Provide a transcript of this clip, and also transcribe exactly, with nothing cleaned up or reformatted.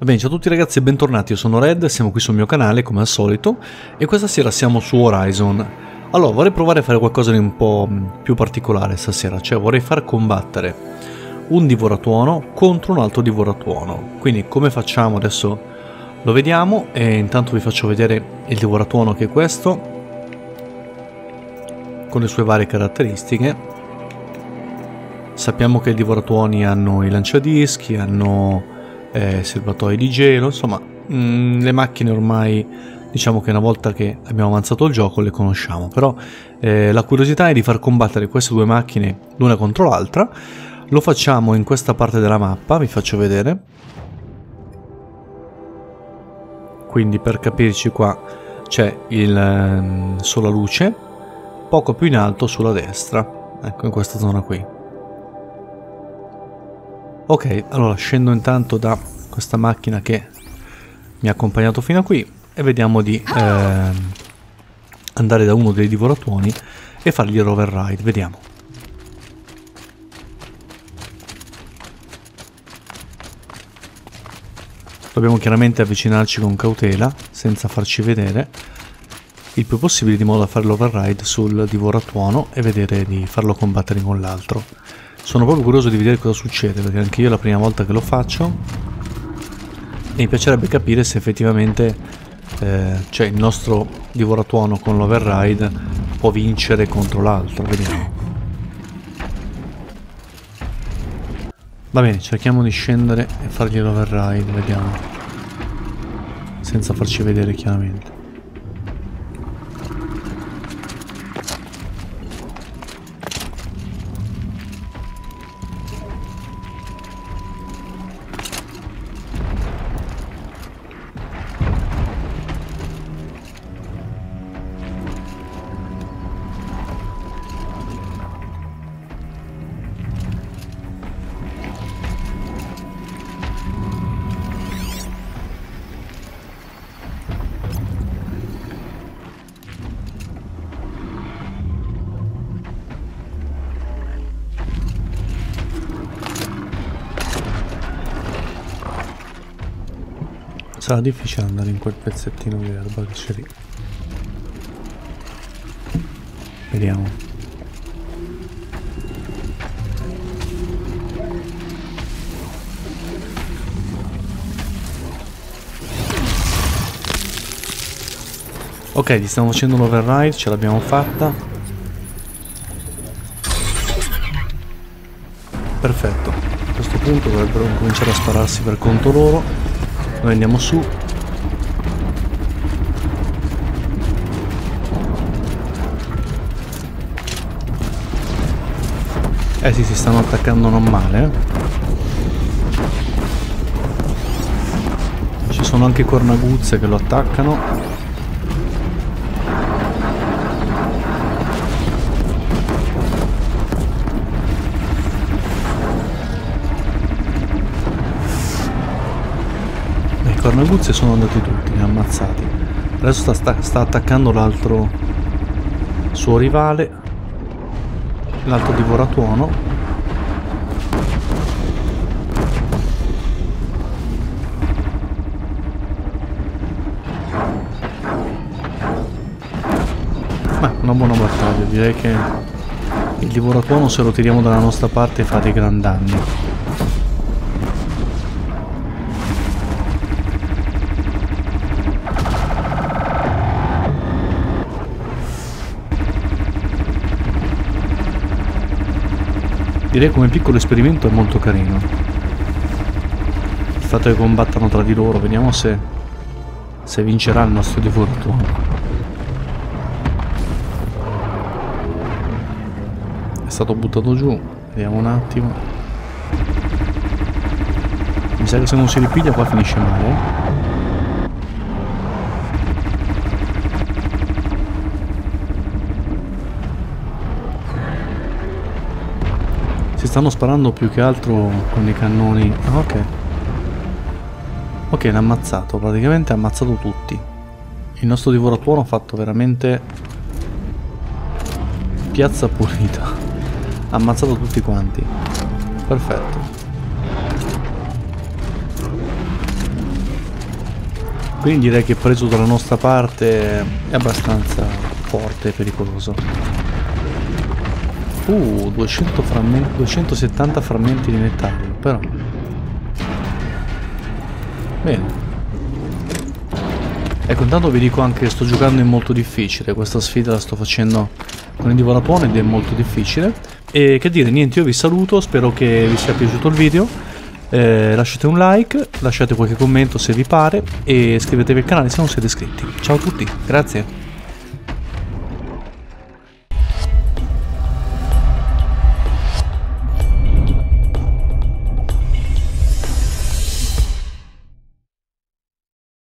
Bene, ciao a tutti ragazzi e bentornati, io sono Red, siamo qui sul mio canale come al solito e questa sera siamo su Horizon. Allora, vorrei provare a fare qualcosa di un po' più particolare stasera, cioè vorrei far combattere un divoratuono contro un altro divoratuono. Quindi come facciamo adesso lo vediamo e intanto vi faccio vedere il divoratuono che è questo, con le sue varie caratteristiche. Sappiamo che i divoratuoni hanno i lanciadischi, hanno eh, serbatoi di gelo, insomma mh, le macchine ormai diciamo che una volta che abbiamo avanzato il gioco le conosciamo, però eh, la curiosità è di far combattere queste due macchine l'una contro l'altra. Lo facciamo in questa parte della mappa, vi faccio vedere. Quindi per capirci qua c'è il ehm, sola luce, poco più in alto sulla destra, ecco in questa zona qui. Ok, allora scendo intanto da questa macchina che mi ha accompagnato fino a qui e vediamo di eh, andare da uno dei divoratuoni e fargli il override, vediamo. Dobbiamo chiaramente avvicinarci con cautela, senza farci vedere, il più possibile, di modo da fare l'override sul divoratuono e vedere di farlo combattere con l'altro. Sono proprio curioso di vedere cosa succede, perché anche io è la prima volta che lo faccio e mi piacerebbe capire se effettivamente eh, cioè il nostro divoratuono con l'override può vincere contro l'altro. Vediamo. Va bene, cerchiamo di scendere e fargli l'override, vediamo, senza farci vedere chiaramente. Sarà difficile andare in quel pezzettino di erba che c'è lì. Vediamo. Ok, gli stiamo facendo l'override, ce l'abbiamo fatta. Perfetto. A questo punto dovrebbero cominciare a spararsi per conto loro. Noi andiamo su. Eh sì, si stanno attaccando non male, eh. Ci sono anche cornaguzze che lo attaccano. I cornaguzze sono andati tutti, li ha ammazzati. Adesso sta, sta, sta attaccando l'altro suo rivale, l'altro divoratuono. Ma una buona battaglia, direi che il divoratuono, se lo tiriamo dalla nostra parte, fa dei gran danni. Direi come piccolo esperimento è molto carino il fatto che combattano tra di loro. Vediamo se, se vincerà il nostro divoratuono. È stato buttato giù, vediamo un attimo. Mi sa che se non si ripiglia qua finisce male, eh? Stanno sparando più che altro con i cannoni. Ah, ok. Ok, l'ha ammazzato. Praticamente ha ammazzato tutti. Il nostro divoratuono ha fatto veramente piazza pulita. Ha ammazzato tutti quanti. Perfetto. Quindi direi che preso dalla nostra parte è abbastanza forte e pericoloso. Uh, duecento frammenti, duecentosettanta frammenti di metallo, però. Bene. Ecco, intanto vi dico anche che sto giocando in molto difficile, questa sfida la sto facendo con il Divorapone ed è molto difficile. E che dire, niente, io vi saluto, spero che vi sia piaciuto il video. Eh, lasciate un like, lasciate qualche commento se vi pare e iscrivetevi al canale se non siete iscritti. Ciao a tutti, grazie.